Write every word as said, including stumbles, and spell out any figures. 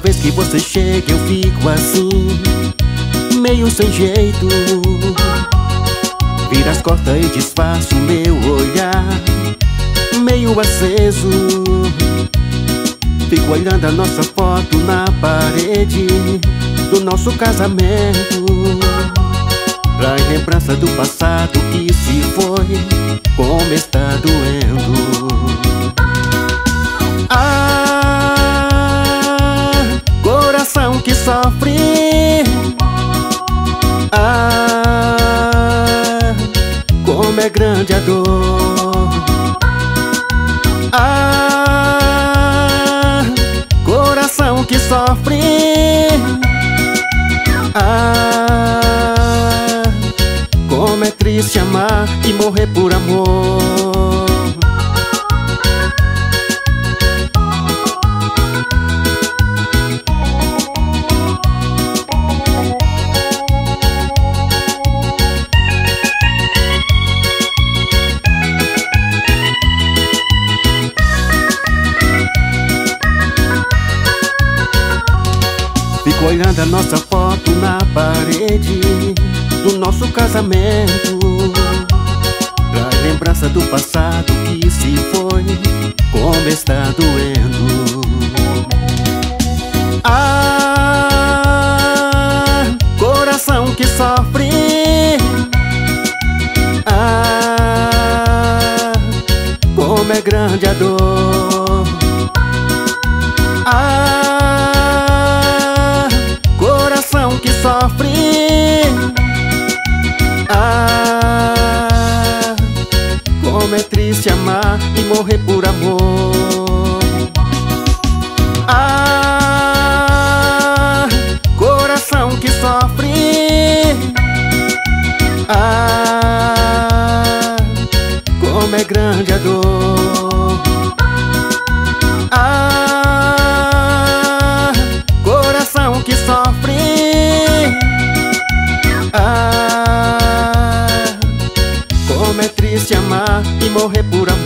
vez que você chega eu fico assim, meio sem jeito. Vira as costas e disfarça o meu olhar, meio aceso. Fico olhando a nossa foto na parede do nosso casamento, pra lembrança do passado que se foi, como está doendo. Ah, coração que sofre. Ah, como é grande a dor. Ah, coração que sofre. Ah, como é triste amar e morrer por amor. Fico olhando a nossa foto na parede do nosso casamento, pra lembrança do passado que se foi, como está doendo. Ah, coração que sofre. Ah, como é grande a dor. Ah, coração que sofre. Ah, como é triste amar e morrer por amor. Ah, coração que sofre. Ah, como é grande a dor. Ah, coração que sofre. Ah, como é triste amar e morrer por amor.